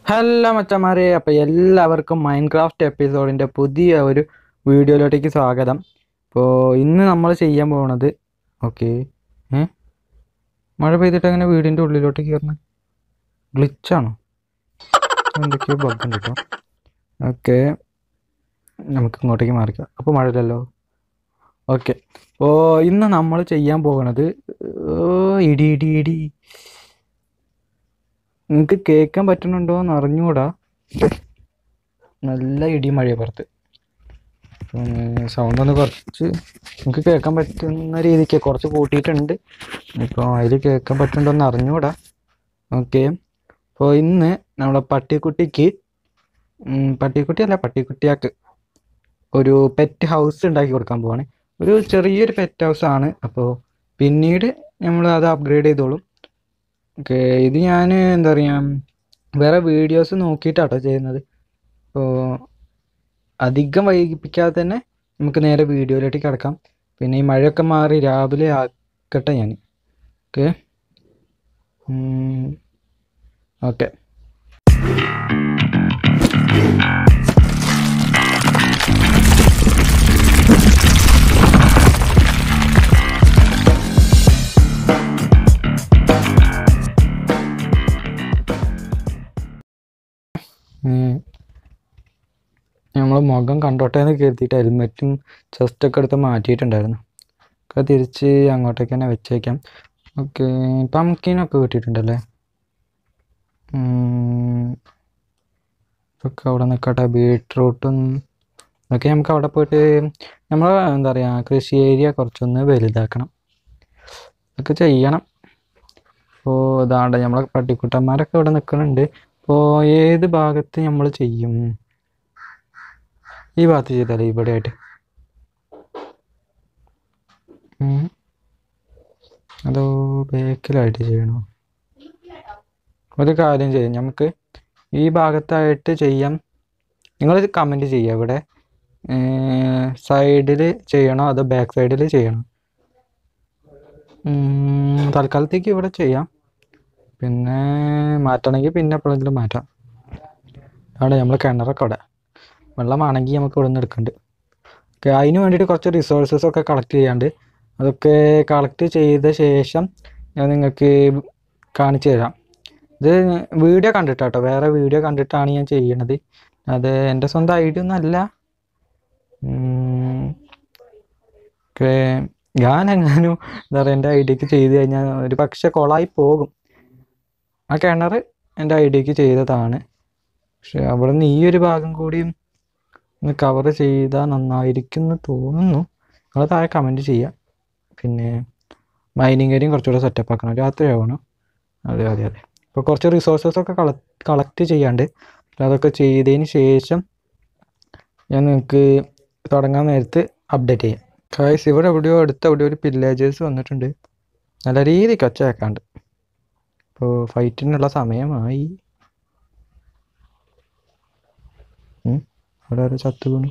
Hello മച്ചന്മാരെ, അപ്പോൾ എല്ലാവർക്കും മൈൻക്രാഫ്റ്റ് എപ്പിസോഡിൻ്റെ പുതിയ ഒരു വീഡിയോയിലോട്ടേക്ക് സ്വാഗതം. ഇപ്പോൾ ഇന്ന് നമ്മൾ ചെയ്യാൻ പോകുന്നത് ഓക്കെ മഴ പെയ്തിട്ട് അങ്ങനെ വീടിൻ്റെ ഉള്ളിലോട്ടേക്ക് കയറണം ഗ്ലിച്ചാണോ? എന്തൊക്കെയോ ബഗ്ഗുണ്ട് കേട്ടോ. ഓക്കെ, നമുക്ക് ഇങ്ങോട്ടേക്ക് മാറിക്കാം. അപ്പോൾ മഴയില്ലല്ലോ. ഓക്കെ, അപ്പോൾ ഇന്ന് നമ്മൾ ചെയ്യാൻ പോകുന്നത് ഇടി ഇടി ഇടി നിങ്ങൾക്ക് കേൾക്കാൻ പറ്റുന്നുണ്ടോ എന്ന് അറിഞ്ഞുകൂടാ. നല്ല ഇടി മഴ പുറത്ത്. സൗണ്ട് ഒന്ന് കുറച്ച് നമുക്ക് കേൾക്കാൻ പറ്റുന്ന രീതിക്ക് കുറച്ച് കൂട്ടിയിട്ടുണ്ട്. ഇപ്പോൾ അതിൽ കേൾക്കാൻ പറ്റുന്നുണ്ടോ എന്ന് അറിഞ്ഞുകൂടാ. ഓക്കെ, അപ്പോൾ ഇന്ന് നമ്മളെ പട്ടിക്കുട്ടിയാക്ക് ഒരു പെറ്റ് ഹൗസ് ഉണ്ടാക്കി കൊടുക്കാൻ പോവാണ്. ഒരു ചെറിയൊരു പെറ്റ് ഹൗസ് ആണ്. അപ്പോൾ പിന്നീട് നമ്മൾ അത് അപ്ഗ്രേഡ് ചെയ്തോളും. ഓക്കെ, ഇത് ഞാൻ എന്താ പറയുക, വേറെ വീഡിയോസ് നോക്കിയിട്ടാട്ടോ ചെയ്യുന്നത്. അപ്പോൾ അധികം വൈകിപ്പിക്കാതെ തന്നെ നമുക്ക് നേരെ വീഡിയോയിലോട്ട് കിടക്കാം. പിന്നെ ഈ മഴയൊക്കെ മാറി രാവിലെ ആക്കട്ടെ ഞാൻ. ഓക്കെ ഓക്കെ നമ്മൾ മുഖം കണ്ടോട്ടെ എന്ന് കരുതിയിട്ട് ഹെൽമെറ്റും ചെസ്റ്റൊക്കെ എടുത്ത് മാറ്റിയിട്ടുണ്ടായിരുന്നു. ഒക്കെ തിരിച്ച് അങ്ങോട്ടേക്ക് തന്നെ വെച്ചേക്കാം. ഓക്കെ, പംകിനൊക്കെ കിട്ടിയിട്ടുണ്ടല്ലേ. ഇതൊക്കെ അവിടെ നിൽക്കട്ടെ. ബീട്രൂട്ടും ഒക്കെ നമുക്ക് അവിടെ പോയിട്ട് നമ്മൾ എന്താ പറയുക, കൃഷി ഏരിയ കുറച്ചൊന്ന് വലുതാക്കണം. ഇതൊക്കെ ചെയ്യണം. അപ്പോൾ ഇതാണ്ട് നമ്മളെ പട്ടിക്കുട്ടന്മാരൊക്കെ ഇവിടെ നിൽക്കുന്നുണ്ട്. അപ്പോൾ ഏത് ഭാഗത്ത് നമ്മൾ ചെയ്യും? ഈ ഭാഗത്ത് ചെയ്താലേ, ഇവിടെ ആയിട്ട്. അതോ ബാക്കിലായിട്ട് ചെയ്യണോ? ഒരു കാര്യം ചെയ്യാം, നമുക്ക് ഈ ഭാഗത്തായിട്ട് ചെയ്യാം. നിങ്ങൾ കമൻറ്റ് ചെയ്യുക, ഇവിടെ സൈഡിൽ ചെയ്യണോ അതോ ബാക്ക് സൈഡിൽ ചെയ്യണോ? തൽക്കാലത്തേക്ക് ഇവിടെ ചെയ്യാം. പിന്നെ മാറ്റണമെങ്കിൽ പിന്നെ എപ്പോഴെങ്കിലും മാറ്റാം. അവിടെ നമ്മൾ കിണറൊക്കെ അവിടെ വെള്ളമാണെങ്കിൽ നമുക്ക് ഇവിടെ നിന്ന് എടുക്കുന്നുണ്ട്. ഓക്കെ, അതിന് വേണ്ടിയിട്ട് കുറച്ച് റിസോഴ്സസൊക്കെ കളക്ട് ചെയ്യാണ്ട്. അതൊക്കെ കളക്ട് ചെയ്ത ശേഷം ഞാൻ നിങ്ങൾക്ക് കാണിച്ചു തരാം. ഇത് വീഡിയോ കണ്ടിട്ടാട്ടോ, വേറെ വീഡിയോ കണ്ടിട്ടാണ് ഞാൻ ചെയ്യണത്. അത് എൻ്റെ സ്വന്തം ഐഡിയ ഒന്നും അല്ല. ഓക്കെ, ഞാനെങ്ങാനും എന്താ പറയുക, എൻ്റെ ഐഡിയക്ക് ചെയ്ത് കഴിഞ്ഞാൽ ഒരു പക്ഷെ കൊളായി പോകും. ആ കിണർ എൻ്റെ ഐഡിയക്ക് ചെയ്തതാണ്. പക്ഷെ അവിടെ നിന്ന് ഈ ഒരു ഭാഗം കൂടിയും ഒന്ന് കവർ ചെയ്താൽ നന്നായിരിക്കും എന്ന് തോന്നുന്നു. നിങ്ങൾ താഴെ കമൻറ്റ് ചെയ്യുക. പിന്നെ മൈനിങ് ഏരിയയും കുറച്ചുകൂടെ സെറ്റപ്പ് ആക്കണം. രാത്രി ആവണം. അതെ. ഇപ്പോൾ കുറച്ച് റിസോഴ്സസൊക്കെ കളക്ട് ചെയ്യാണ്ട്. അതൊക്കെ ചെയ്തതിന് ശേഷം ഞാൻ നിങ്ങൾക്ക് തുടങ്ങാൻ നേരത്ത് അപ്ഡേറ്റ് ചെയ്യാം. ഗൈസ്, ഇവിടെ എവിടെയോ ഒരു വില്ലേജേഴ്സ് വന്നിട്ടുണ്ട്. നല്ല രീതിക്ക് ഒച്ച വെക്കാണ്ട്. ഇപ്പോൾ ഫൈറ്റിനുള്ള സമയമായി. അവിടെ ഒരു ചത്തു വീണു.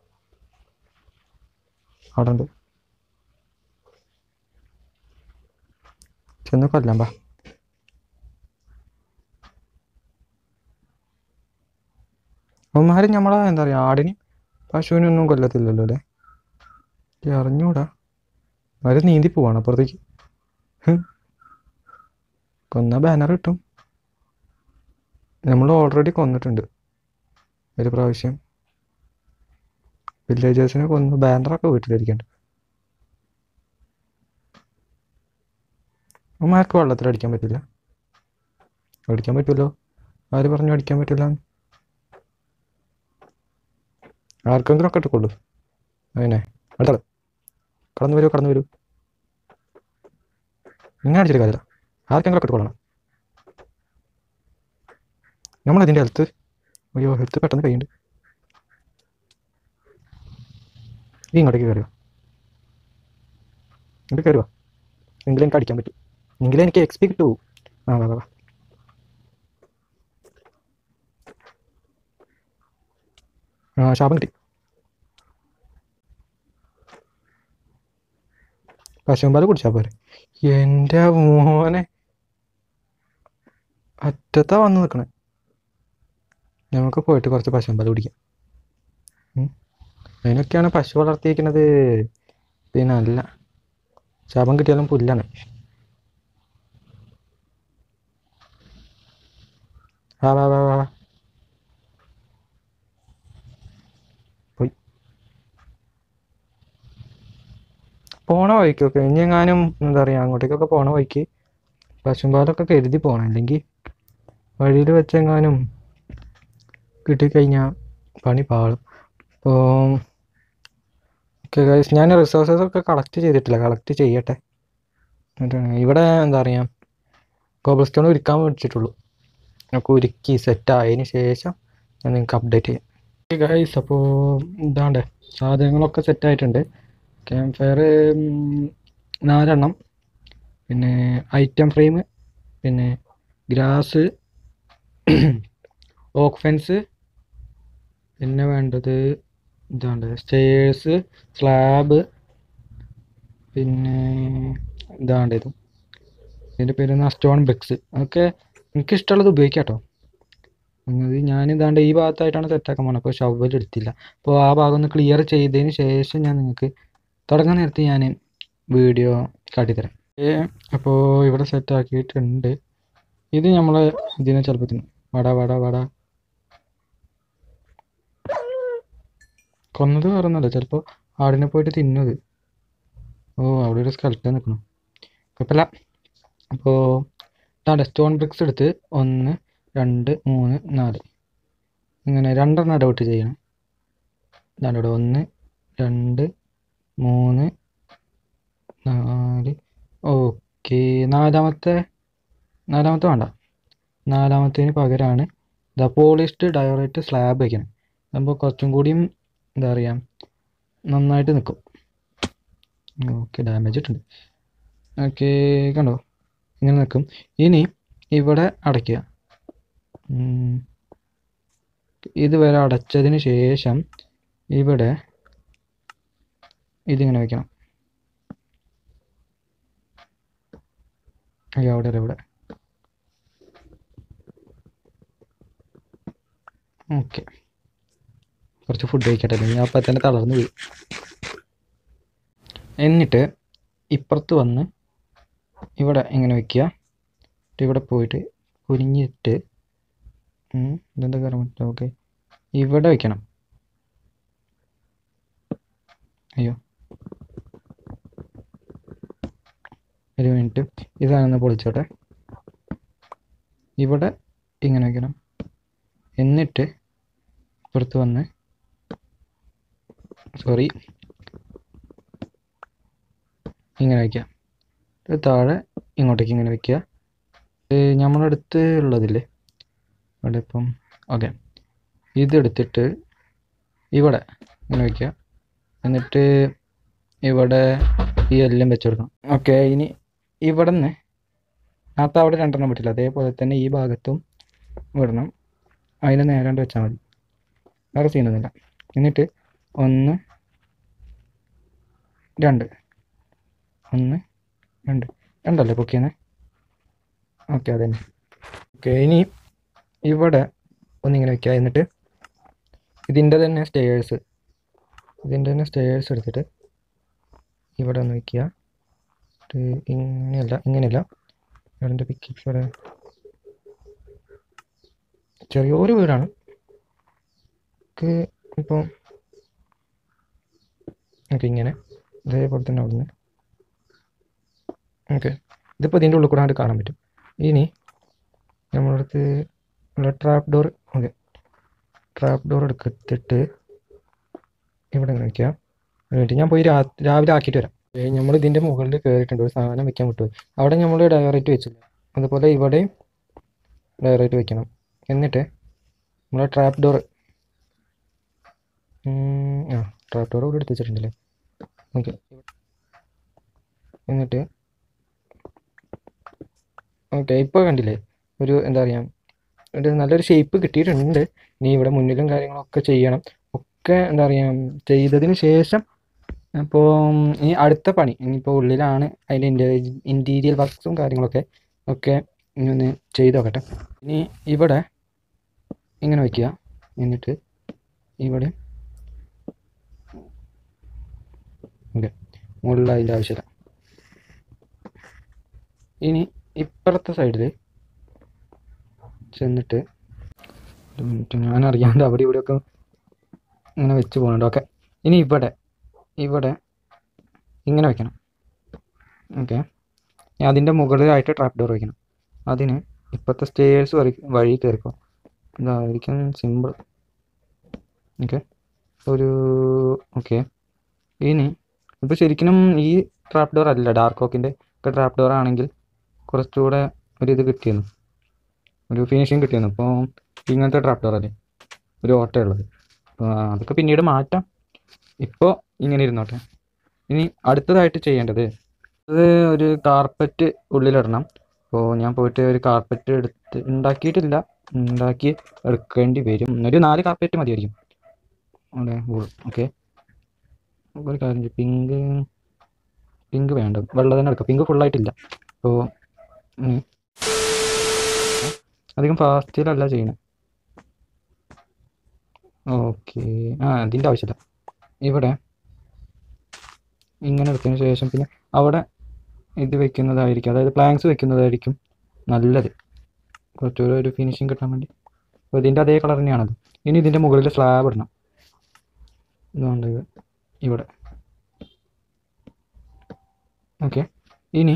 അവിടെ ഉണ്ട്, ചെന്ന് കൊല്ലാം പാ. അവന്മാരും നമ്മളെ എന്താ പറയുക, ആടിനെയും പശുവിനൊന്നും കൊല്ലത്തില്ലല്ലോ അല്ലേ? അറിഞ്ഞൂടാ. അവര് നീന്തി പോവാണ് അപ്പുറത്തേക്ക്. കൊന്ന ബാനർ കിട്ടും. നമ്മൾ ഓൾറെഡി കൊന്നിട്ടുണ്ട് ഒരു പ്രാവശ്യം. വില്ലേജേഴ്സിനെ കൊന്ന് ബാനറൊക്കെ വീട്ടിലിരിക്കണ്ട്. അവന്മാർക്ക് വെള്ളത്തിൽ അടിക്കാൻ പറ്റില്ല. അടിക്കാൻ പറ്റുമല്ലോ. ആര് പറഞ്ഞു അടിക്കാൻ പറ്റില്ല? ആർക്കെങ്കിലും ഒക്കെ ഇട്ടുകൊള്ളു. അതിനെ അടുത്ത കടന്നു വരൂ. ഇങ്ങനെ അടിച്ചിട്ട് കാര്യമില്ല. ആർക്കെങ്കിലും ഒക്കെ ഇട്ടുകൊള്ളണം. നമ്മളതിൻ്റെ ഹെൽത്ത് പെട്ടെന്ന് കഴിയുന്നുണ്ട്. ഈ ഇങ്ങോട്ടേക്ക് കയറുക. എങ്കിലും എനിക്ക് അടിക്കാൻ പറ്റും. എങ്കിലും എനിക്ക് എക്സ്പി കിട്ടൂ. വാ. ശാപം കിട്ടി. പശുമ്പാൽ കുടിച്ചാൽ പോരെ. എൻ്റെ മോനെ, അറ്റത്താ വന്ന് നിൽക്കണേ. നമുക്ക് പോയിട്ട് കുറച്ച് പശുമ്പാൽ കുടിക്കാം. അതിനൊക്കെയാണ് പശു വളർത്തിയിരിക്കുന്നത്. പിന്നെ നല്ല ശാപം കിട്ടിയാലും പുല്ലാണ്. വാ വാ വാ വാ പോയി പോണ വഴിക്കൊക്കെ ഇനി എങ്ങാനും എന്താ പറയുക അങ്ങോട്ടേക്കൊക്കെ പോണ വഴിക്ക് പശുമ്പാലൊക്കെ കരുതി പോകണം. അല്ലെങ്കിൽ വഴിയിൽ വെച്ചെങ്ങാനും കിട്ടിക്കഴിഞ്ഞാൽ പണി പാളും. അപ്പോൾ ഓക്കെ ഗൈസ്, ഞാൻ റിസോഴ്സസ് ഒക്കെ കളക്ട് ചെയ്തിട്ടില്ല, കളക്ട് ചെയ്യട്ടെ. എന്നിട്ടാണ് ഇവിടെ എന്താ പറയുക കോബിൾ സ്റ്റോൺ ഉരുക്കാൻ മേടിച്ചിട്ടുള്ളൂ. നമുക്ക് ഉരുക്കി സെറ്റായതിന് ശേഷം ഞാൻ നിങ്ങൾക്ക് അപ്ഡേറ്റ് ചെയ്യാം. ഓക്കെ ഗൈസ്, അപ്പോൾ ഇതാണ്ട് സാധനങ്ങളൊക്കെ സെറ്റായിട്ടുണ്ട്. ക്യാമ്പ് ഫയർ 4 പിന്നെ ഐറ്റം ഫ്രെയിം, പിന്നെ ഗ്രാസ്, ഓക്ക് ഫെൻസ്, പിന്നെ വേണ്ടത് ഇതാണ്ട് സ്റ്റേഴ്സ്, സ്ലാബ്, പിന്നെ ഇതാണ്ട് ഇതും ഇതിൻ്റെ പേര് സ്റ്റോൺ ബ്രിക്സ്. അതൊക്കെ എനിക്കിഷ്ടമുള്ളത് ഉപയോഗിക്കാം കേട്ടോ. ഞാനിതാണ്ട് ഈ ഭാഗത്തായിട്ടാണ് സെറ്റാക്കാൻ പോകുന്നത്. അപ്പോൾ ഷവൽ എടുത്തില്ല. അപ്പോൾ ആ ഭാഗം ഒന്ന് ക്ലിയർ ചെയ്തതിന് ശേഷം ഞാൻ നിങ്ങൾക്ക് തുടങ്ങാൻ നേരത്തെ ഞാൻ വീഡിയോ കാട്ടിത്തരാം. അപ്പോൾ ഇവിടെ സെറ്റാക്കിയിട്ടുണ്ട്. ഇത് നമ്മൾ ഇതിനെ ചിലപ്പോൾ തിന്നും. വട വട വട കൊന്നത് വേറൊന്നുമല്ല, ചിലപ്പോൾ ആടിനെ പോയിട്ട് തിന്നത്. ഓ അവിടെ ഒരു സ്കെൽറ്റൻ നിൽക്കണം, കുഴപ്പമില്ല. അപ്പോൾ ഇതാണ്ട് സ്റ്റോൺ ബ്രിക്സ് എടുത്ത് 1 2 3 4 ഇങ്ങനെ 2 ഇടവിട്ട് ചെയ്യണം. ഇതാണ്ട് ഇവിടെ 1 2 3 4. ഓക്കെ, നാലാമത്തെ വേണ്ട. നാലാമത്തേന് പകരമാണ് ദ പോളിഷ്ഡ് ഡയോറൈറ്റ് സ്ലാബ് വയ്ക്കണം. അപ്പോൾ കുറച്ചും കൂടിയും എന്താ പറയുക നന്നായിട്ട് നിൽക്കും. ഓക്കെ, ഡാമേജ് ഇട്ടുണ്ട്. ഓക്കെ, കണ്ടോ ഇങ്ങനെ നിൽക്കും. ഇനി ഇവിടെ അടയ്ക്കുക. ഇതുവരെ അടച്ചതിന് ശേഷം ഇവിടെ ഇതിങ്ങനെ വയ്ക്കണം. അയ്യോ അവിടെ അല്ല, ഇവിടെ. ഓക്കെ, കുറച്ച് ഫുഡ് കഴിക്കട്ടെ, ഞാൻ അപ്പം തന്നെ തളർന്നു പോയി. എന്നിട്ട് ഇപ്പുറത്ത് വന്ന് ഇവിടെ ഇങ്ങനെ വയ്ക്കുക. ഇവിടെ പോയിട്ട് കുനിഞ്ഞിട്ട് ഇതെന്താ കയറാൻ പറ്റില്ല. ഓക്കെ, ഇവിടെ വയ്ക്കണം. അയ്യോ, ഒരു മിനിറ്റ്, ഇതാണെന്ന് പൊളിച്ചോട്ടെ. ഇവിടെ ഇങ്ങനെ വയ്ക്കണം. എന്നിട്ട് ഇപ്പുറത്ത് വന്ന് ഇങ്ങനെ വയ്ക്കുക. താഴെ ഇങ്ങോട്ടേക്ക് ഇങ്ങനെ വയ്ക്കുക. നമ്മളടുത്ത് ഉള്ളതില്ലേ അവിടെ ഇപ്പം. ഓക്കെ, ഇതെടുത്തിട്ട് ഇവിടെ ഇങ്ങനെ വയ്ക്കുക. എന്നിട്ട് ഇവിടെ ഈ എല്ലാം വെച്ച് കൊടുക്കണം. ഓക്കെ, ഇനി ഇവിടെ നിന്ന് നേരത്തെ അവിടെ 2 പറ്റില്ല, അതേപോലെ തന്നെ ഈ ഭാഗത്തും വിടണം. അതിന് നേരാണ്ട് വെച്ചാൽ മതി, വേറെ സീനൊന്നുമില്ല. എന്നിട്ട് 1 2 1 2 2 പൊക്കിയെന്ന്. ഓക്കെ, അതന്നെ. ഓക്കെ, ഇനി ഇവിടെ ഒന്നിങ്ങനെ വയ്ക്കുക. എന്നിട്ട് ഇതിൻ്റെ തന്നെ സ്റ്റെയേഴ്സ് എടുത്തിട്ട് ഇവിടെ ഒന്ന് വയ്ക്കുക. ഇങ്ങനെയല്ല ഇവിടെ പിക്ചർ. ഇവിടെ ചെറിയൊരു വീടാണ്. ഇപ്പോൾ ഓക്കെ, ഇങ്ങനെ ഇതേപോലെ തന്നെ അവിടുന്ന്. ഓക്കെ, ഇതിപ്പോൾ ഇതിൻ്റെ ഉള്ളിൽ കൂടെ ആയിട്ട് കാണാൻ പറ്റും. ഇനി നമ്മളടുത്ത് ഉള്ള trap door. Okay, trap door എടുത്തിട്ട് ഇവിടെ ഇങ്ങനെ വയ്ക്കുക. എന്നിട്ട് ഞാൻ പോയി രാവിലെ ആക്കിയിട്ട് വരാം. നമ്മൾ ഇതിൻ്റെ മുകളിൽ കയറിയിട്ടുണ്ട്, ഒരു സാധനം വെക്കാൻ വിട്ടുപോയി. അവിടെ നമ്മൾ ഡയറക്റ്റ് വെച്ചില്ല, അതുപോലെ ഇവിടെയും ഡയറക്റ്റ് വെക്കണം. എന്നിട്ട് നമ്മളെ ട്രാപ്പ് ഡോർ ഇവിടെ എടുത്ത് വെച്ചിട്ടുണ്ടല്ലേ. ഓക്കെ, എന്നിട്ട് ഓക്കെ, ഇപ്പോൾ കണ്ടില്ലേ ഒരു എന്താ പറയുക ഒരു നല്ലൊരു ഷേപ്പ് കിട്ടിയിട്ടുണ്ട്. ഇനി ഇവിടെ മുന്നിലും കാര്യങ്ങളൊക്കെ ചെയ്യണം. ഒക്കെ എന്താ പറയുക ചെയ്തതിന് ശേഷം അപ്പോൾ ഇനി അടുത്ത പണി ഇനിയിപ്പോൾ ഉള്ളിലാണ് അതിൻ്റെ ഇൻറ്റീരിയൽ വർക്ക്സും കാര്യങ്ങളൊക്കെ ഇനി ഒന്ന് ചെയ്ത് നോക്കട്ടെ. ഇനി ഇവിടെ ഇങ്ങനെ വയ്ക്കുക. എന്നിട്ട് ഇവിടെ ഓക്കെ, മുകളിൽ അതിൻ്റെ ആവശ്യമില്ല. ഇനി ഇപ്പുറത്തെ സൈഡിൽ ചെന്നിട്ട് ഒരു മിനിറ്റ്, ഞാൻ അറിയാണ്ട് അവിടെ ഇവിടെയൊക്കെ ഇങ്ങനെ വെച്ച് പോകുന്നുണ്ട്. ഓക്കെ, ഇനി ഇവിടെ ഇങ്ങനെ വെക്കണം. ഓക്കെ, അതിൻ്റെ മുകളിലായിട്ട് ട്രാപ്പ് ഡോർ വയ്ക്കണം. അതിന് ഇപ്പോഴത്തെ സ്റ്റേഴ്സ് വഴി കയറിക്കോ. ഇതായിരിക്കും സിമ്പിൾ. Okay, okay. ഇനി ഇപ്പോൾ ശരിക്കും ഈ ട്രാപ്പ് ഡോർ അല്ല, ഡാർക്ക് ഓക്കിൻ്റെ ഒക്കെ ട്രാപ്പ് ഡോർ ആണെങ്കിൽ കുറച്ചുകൂടെ ഇത് കിട്ടിയിരുന്നു, ഒരു ഫിനിഷിങ് കിട്ടിയിരുന്നു. ഇപ്പോൾ ഇങ്ങനത്തെ ട്രാപ്പ് ഡോർ അല്ലേ ഒരു ഓട്ടയുള്ളത്. അതൊക്കെ പിന്നീട് മാറ്റാം, ഇപ്പോൾ ഇങ്ങനെ ഇരുന്നോട്ടെ. ഇനി അടുത്തതായിട്ട് ചെയ്യേണ്ടത് അത് ഒരു കാർപ്പറ്റ് ഉള്ളിലിടണം. അപ്പോൾ ഞാൻ പോയിട്ട് ഒരു കാർപ്പറ്റ് ഉണ്ടാക്കിയിട്ടില്ല, ഉണ്ടാക്കി എടുക്കേണ്ടി വരും. ഒരു 4 കാർപ്പറ്റ് മതിയായിരിക്കും അവിടെ. ഓക്കെ, ഒരു കാര്യം ചെയ്യും, പിങ്ക് വേണ്ട, വെള്ള തന്നെ എടുക്കാം. പിങ്ക് ഫുള്ളായിട്ടില്ല. അപ്പോൾ അധികം ഫാസ്റ്റിലല്ല ചെയ്യണത്. ഓക്കെ, അതിൻ്റെ ആവശ്യമില്ല. ഇവിടെ ഇങ്ങനെ എടുത്തതിന് ശേഷം പിന്നെ അവിടെ ഇത് വെക്കുന്നതായിരിക്കും, അതായത് പ്ലാങ്ക്സ് വെക്കുന്നതായിരിക്കും നല്ലത്, കുറച്ചുകൂടെ ഒരു ഫിനിഷിങ് കിട്ടാൻ വേണ്ടി. അപ്പോൾ ഇതിൻ്റെ അതേ കളർ തന്നെയാണത്. ഇനി ഇതിൻ്റെ മുകളിൽ സ്ലാബ് ഇടണം. ഇതുകൊണ്ട് ഇവിടെ ഓക്കെ. ഇനി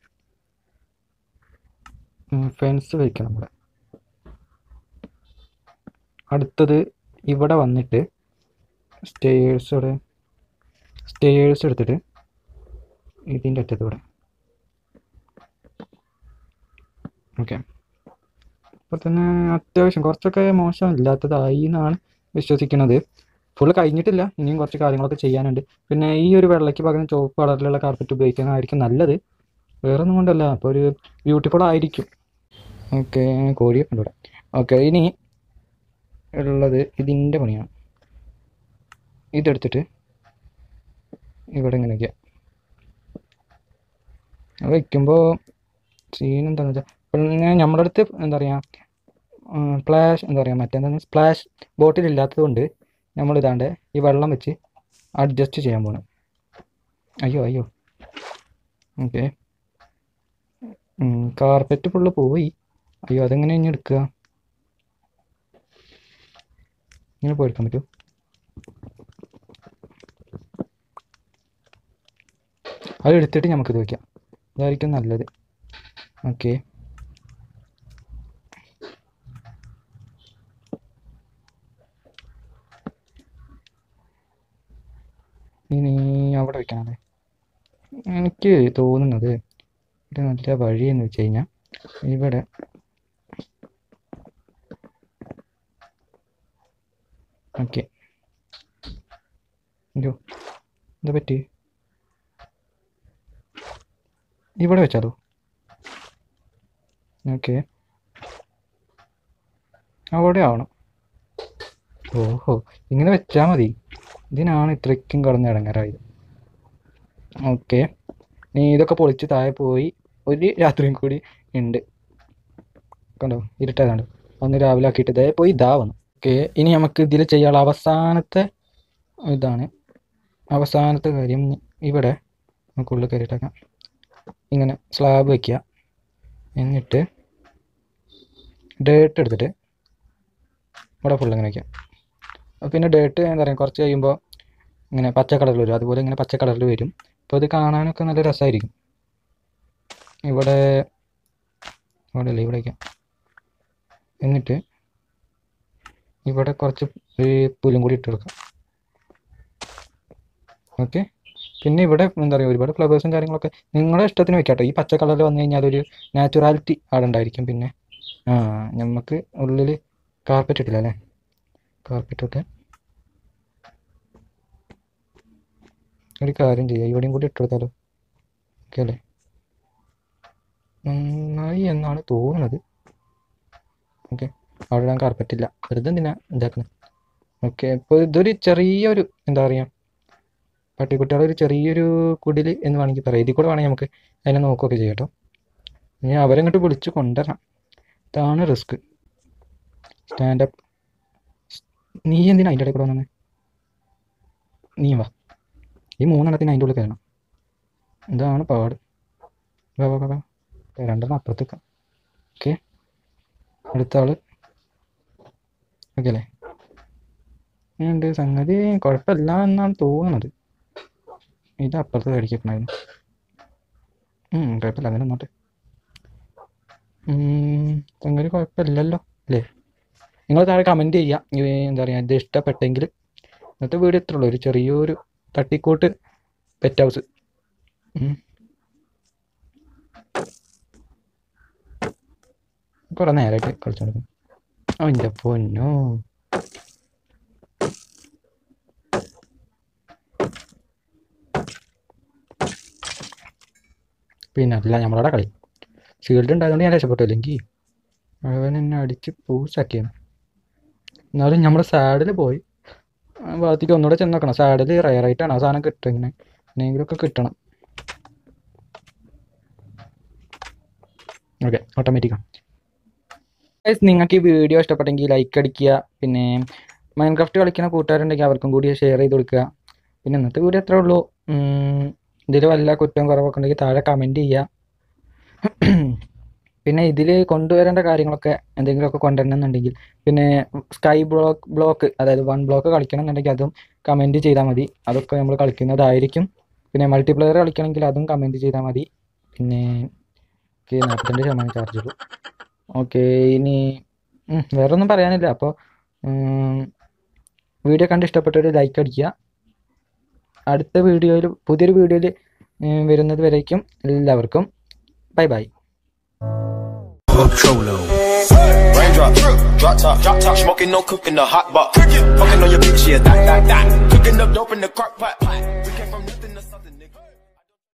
ഫെൻസ് വയ്ക്കണം ഇവിടെ. അടുത്തത് ഇവിടെ വന്നിട്ട് സ്റ്റേഴ്സ് എടുത്തിട്ട് ഇതിൻ്റെ അറ്റത്ത് ഇവിടെ. ഓക്കെ, അപ്പോൾ തന്നെ അത്യാവശ്യം കുറച്ചൊക്കെ മോശമില്ലാത്തതായി എന്നാണ് വിശ്വസിക്കുന്നത്. ഫുള്ള് കഴിഞ്ഞിട്ടില്ല, ഇനിയും കുറച്ച് കാര്യങ്ങളൊക്കെ ചെയ്യാനുണ്ട്. പിന്നെ ഈ ഒരു വെള്ളയ്ക്ക് പകരം ചുവപ്പ് കളറിലുള്ള കാർപ്പറ്റ് ഉപയോഗിക്കാനായിരിക്കും നല്ലത്, വേറെ ഒന്നും കൊണ്ടല്ല, അപ്പോൾ ഒരു ബ്യൂട്ടിഫുൾ ആയിരിക്കും. ഓക്കെ, കോഴിയൊക്കെ ഉണ്ട് ഇവിടെ. ഓക്കെ, ഇനി ഉള്ളത് ഇതിൻ്റെ പണിയാണ്. ഇതെടുത്തിട്ട് ഇവിടെ ഇങ്ങനെ വയ്ക്കുക. വയ്ക്കുമ്പോൾ സീൻ എന്താണെന്ന് വെച്ചാൽ, പിന്നെ നമ്മുടെ അടുത്ത് എന്താ പറയുക സ്പ്ലാഷ് ബോട്ടിലില്ലാത്തത് കൊണ്ട് നമ്മളിതാണ്ട് ഈ വെള്ളം വെച്ച് അഡ്ജസ്റ്റ് ചെയ്യാൻ പോകണം. അയ്യോ ഓക്കെ, കാർപ്പറ്റ് ഫുള്ള് പോയി. അയ്യോ, അതെങ്ങനെ ഇനി എടുക്കുക? ഇങ്ങനെ പോയെടുക്കാൻ പറ്റുമോ? അതെടുത്തിട്ട് നമുക്കിത് വയ്ക്കാം, അതായിരിക്കും നല്ലത്. ഓക്കെ, ഇനി അവിടെ വയ്ക്കണമല്ലേ. എനിക്ക് തോന്നുന്നത് ഇത് നല്ല വഴിയെന്ന് വെച്ച് കഴിഞ്ഞാൽ ഇവിടെ ഓക്കെ. അയ്യോ, എന്താ പറ്റി? ഇവിടെ വെച്ചാലോ? ഓക്കെ, അവിടെ ആവണം. ഓഹോ, ഇങ്ങനെ വെച്ചാൽ മതി. ഇതിനാണ് ഇത്രയ്ക്കും കടന്ന് ഇടങ്ങാറായത്. ഓക്കെ, നീ ഇതൊക്കെ പൊളിച്ച് താഴെ പോയി ഒരു രാത്രിയും കൂടി ഉണ്ട്. കണ്ടോ, ഇരുട്ടായതാണ്. ഒന്ന് രാവിലെ ആക്കിയിട്ട് ഇതേ പോയി ഇതാ വന്നു. ഓക്കെ, ഇനി നമുക്ക് ഇതിൽ ചെയ്യാനുള്ള അവസാനത്തെ കാര്യം. ഇവിടെ നമുക്കുള്ളിൽ കയറിയിട്ടേക്കാം. ഇങ്ങനെ സ്ലാബ് വയ്ക്കുക, എന്നിട്ട് ഡേർട്ട് എടുത്തിട്ട് ഇവിടെ ഫുള്ള് ഇങ്ങനെ വയ്ക്കാം. പിന്നെ ഡേർട്ട് എന്താ പറയുക, കുറച്ച് കഴിയുമ്പോൾ ഇങ്ങനെ പച്ച കളറിൽ വരും, അതുപോലെ ഇങ്ങനെ പച്ച കളറിൽ വരും. അപ്പോൾ ഇത് കാണാനൊക്കെ നല്ല രസമായിരിക്കും. ഇവിടെ അല്ലേ, ഇവിടെ വയ്ക്കാം. എന്നിട്ട് ഇവിടെ കുറച്ച് പുല്ലും കൂടി ഇട്ട് കൊടുക്കാം. ഓക്കെ, പിന്നെ ഇവിടെ എന്താ പറയുക ഒരുപാട് ഫ്ലവേഴ്സും കാര്യങ്ങളൊക്കെ നിങ്ങളുടെ ഇഷ്ടത്തിന് വെക്കാം കേട്ടോ. ഈ പച്ച കളറിൽ വന്നു കഴിഞ്ഞാൽ ഒരു നാച്ചുറാലിറ്റി അവിടെ ഉണ്ടായിരിക്കും. പിന്നെ നമുക്ക് ഉള്ളിൽ കാർപ്പറ്റ് ഇട്ടില്ല അല്ലേ, കാർപ്പറ്റൊക്കെ ഒരു കാര്യം ചെയ്യാം, ഇവിടെയും കൂടി ഇട്ടെടുത്താലോ? ഓക്കെ അല്ലേ, നന്നായി എന്നാണ് തോന്നുന്നത്. ഓക്കെ, അവിടെ ഞാൻ കാർപ്പറ്റില്ല, വെറുതെ എന്തിനാ ഇതാക്കുന്നത്. ഓക്കെ, ഇപ്പോൾ ഇതൊരു ചെറിയൊരു എന്താ പറയുക പട്ടിക്കുട്ടികളൊരു ചെറിയൊരു കുടിൽ എന്ന് വേണമെങ്കിൽ പറയാം. ഇതിൽ കൂടെ വേണമെങ്കിൽ നമുക്ക് അതിനെ നോക്കുകയൊക്കെ ചെയ്യാം കേട്ടോ. ഇനി അവരങ്ങോട്ട് വിളിച്ച് കൊണ്ടുവരണം, ഇതാണ് റിസ്ക്. സ്റ്റാൻഡപ്പ് നീ എന്തിനാ അതിൻ്റെ ഇടയിൽ കൂടെ വന്നെ? നീ വാ, ഈ 3 എണ്ണത്തിന് അതിൻ്റെ ഉള്ളിൽ കയറണം. ഇതാണ് പാട്. വാ വാ വാ, 2 എണ്ണം അപ്പുറത്തേക്കാം. ഓക്കെ, അടുത്ത ആള്. ഓക്കെ അല്ലേ? ഉണ്ട് സംഗതി കുഴപ്പമില്ല എന്നാണ് തോന്നുന്നത്. ഇത് അപ്പുറത്ത് കടിക്കണമായിരുന്നു. കുഴപ്പമില്ല, അങ്ങനെ ഒന്നോട്ടെ. സംഗതി കുഴപ്പമില്ലല്ലോ അല്ലേ? നിങ്ങൾ താഴെ കമൻറ്റ് ചെയ്യുക. എന്താ പറയുക, ഇത് ഇഷ്ടപ്പെട്ടെങ്കിൽ. ഇന്നത്തെ വീഡിയോ ഇത്രേ ഉള്ളൂ, ഒരു ചെറിയൊരു തട്ടിക്കൂട്ട് പെറ്റ് ഹൗസ്. കുറേ നേരമായിട്ട് കളിച്ചോണ്ടിരിക്കും. അവൻ്റെ പൊന്നോ, പിന്നെ അല്ല നമ്മളവിടെ കളി. ഷീൽഡ് ഉണ്ടായതുകൊണ്ട് ഞാൻ രക്ഷപ്പെട്ടു, അല്ലെങ്കിൽ അവൻ എന്നെ അടിച്ച് പൂസാക്കിയാണ്. എന്നാലും നമ്മൾ സാഡിൽ പോയി ഭാഗത്തേക്ക് ഒന്നുകൂടെ ചെന്ന് നോക്കണം. സാഡിൽ റയറായിട്ടാണ് ആ സാധനം കിട്ടുക. ഇങ്ങനെ എന്തെങ്കിലുമൊക്കെ കിട്ടണം. ഓക്കെ, ഓട്ടോമാറ്റിക്കാണ്. നിങ്ങൾക്ക് ഈ വീഡിയോ ഇഷ്ടപ്പെട്ടെങ്കിൽ ലൈക്ക് അടിക്കുക. പിന്നെ മൈൻക്രാഫ്റ്റ് കളിക്കുന്ന കൂട്ടുകാരുണ്ടെങ്കിൽ അവർക്കും കൂടി ഷെയർ ചെയ്ത് കൊടുക്കുക. പിന്നെ ഇന്നത്തെ വീഡിയോ അത്രേ ഉള്ളൂ. ഇതിൽ വല്ല കുറ്റവും കുറവൊക്കെ ഉണ്ടെങ്കിൽ താഴെ കമൻറ്റ് ചെയ്യുക. പിന്നെ ഇതിൽ കൊണ്ടുവരേണ്ട കാര്യങ്ങളൊക്കെ എന്തെങ്കിലുമൊക്കെ കൊണ്ടുവരണമെന്നുണ്ടെങ്കിൽ, പിന്നെ സ്കൈ ബ്ലോക്ക് അതായത് 1 ബ്ലോക്ക് കളിക്കണം എന്നുണ്ടെങ്കിൽ അതും കമൻറ്റ് ചെയ്താൽ മതി. അതൊക്കെ നമ്മൾ കളിക്കുന്നതായിരിക്കും. പിന്നെ മൾട്ടിപ്ലെയർ കളിക്കണമെങ്കിൽ അതും കമൻറ്റ് ചെയ്താൽ മതി. പിന്നെ 42% ചാർജ് ഉള്ളൂ. ഓക്കെ, ഇനി വേറൊന്നും പറയാനില്ല. അപ്പോൾ വീഡിയോ കണ്ട് ഇഷ്ടപ്പെട്ടൊരു ലൈക്ക് അടിക്കുക. അടുത്ത വീഡിയോയിൽ, പുതിയൊരു വീഡിയോയിൽ വരുന്നത് വരേക്കും എല്ലാവർക്കും bye bye. Raindrop, drop top, smoking, no cooking, the hot box. Fucking on your bitch, yeah, that. Cooking up dope in the crock pot. We came from nothing.